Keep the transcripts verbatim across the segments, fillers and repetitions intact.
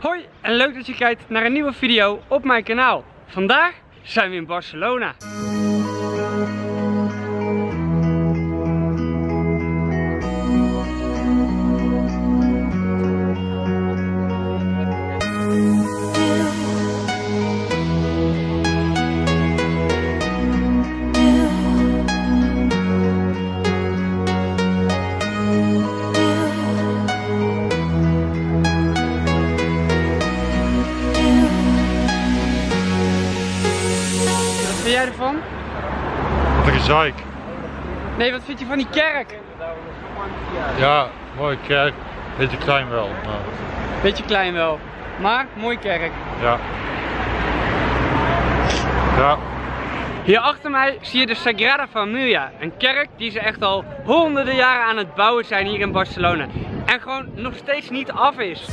Hoi en leuk dat je kijkt naar een nieuwe video op mijn kanaal. Vandaag zijn we in Barcelona. Wat vind jij ervan? Wat een gezeik. Nee, wat vind je van die kerk? Ja, mooie kerk. Beetje klein wel. Maar... Beetje klein wel, maar mooie kerk. Ja. Ja. Hier achter mij zie je de Sagrada Familia. Een kerk die ze echt al honderden jaren aan het bouwen zijn hier in Barcelona. En gewoon nog steeds niet af is.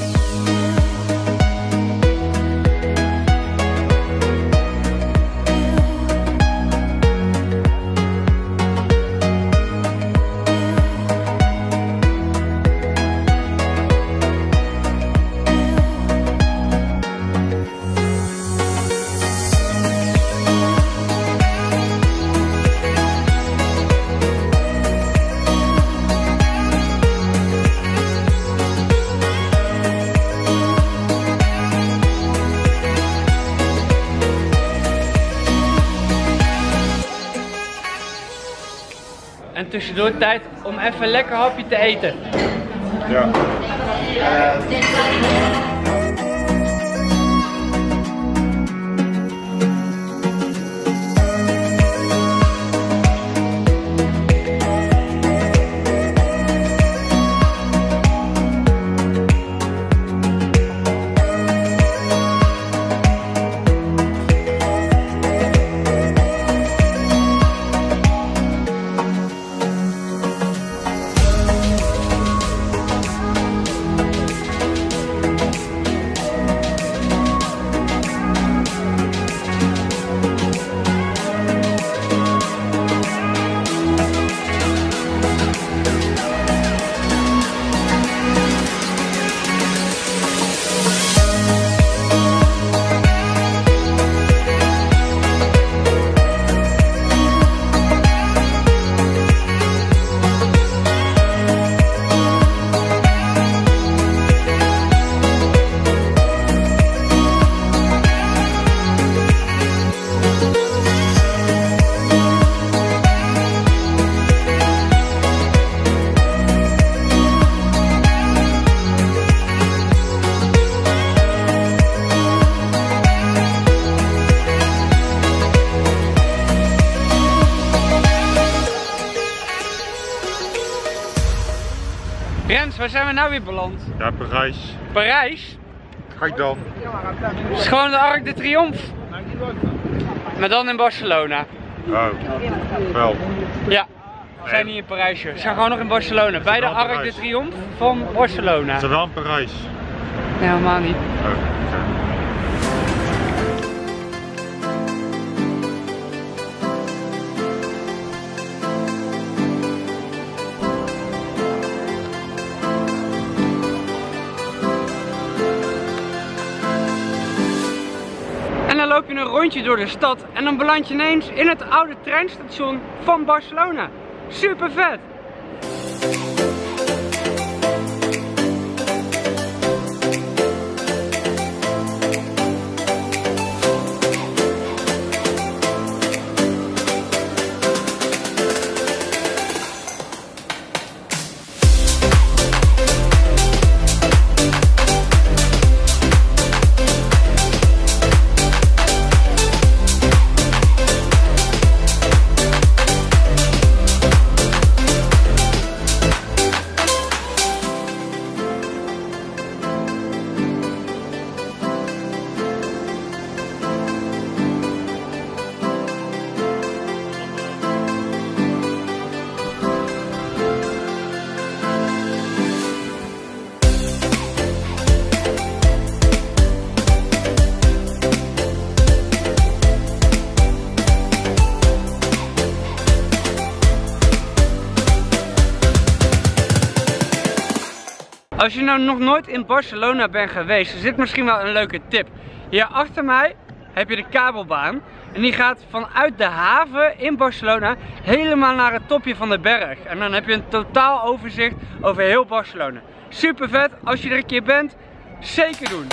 En tussendoor tijd om even een lekker hapje te eten. Ja. Rens, waar zijn we nou weer beland? Ja, Parijs. Parijs? Kijk dan. Het is gewoon de Arc de Triomphe. Maar dan in Barcelona. Oh, wel. Ja, we zijn niet in Parijs, joh. We zijn gewoon nog in Barcelona. Bij de wel in Arc de Parijs? Triomphe van Barcelona. Is er wel in Parijs? Nee, helemaal niet. Oh, okay. En dan loop je een rondje door de stad en dan beland je ineens in het oude treinstation van Barcelona. Super vet! Als je nou nog nooit in Barcelona bent geweest, is dit misschien wel een leuke tip. Hier achter mij heb je de kabelbaan. En die gaat vanuit de haven in Barcelona helemaal naar het topje van de berg. En dan heb je een totaal overzicht over heel Barcelona. Super vet, als je er een keer bent, zeker doen.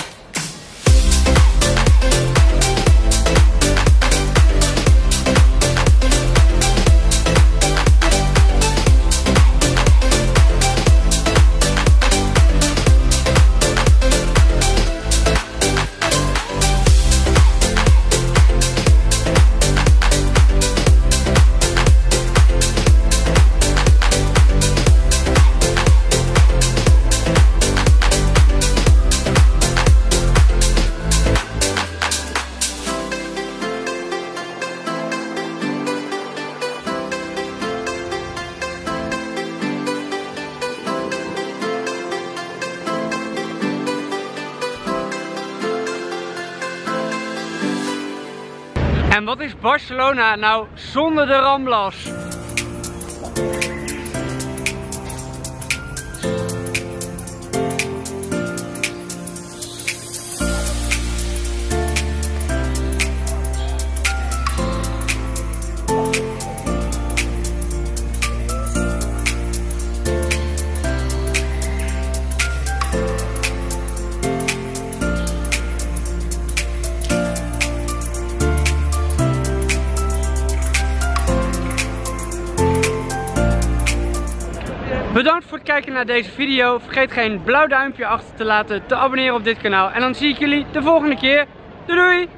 En wat is Barcelona nou zonder de Ramblas? Bedankt voor het kijken naar deze video. Vergeet geen blauw duimpje achter te laten, te abonneren op dit kanaal. En dan zie ik jullie de volgende keer. Doei doei!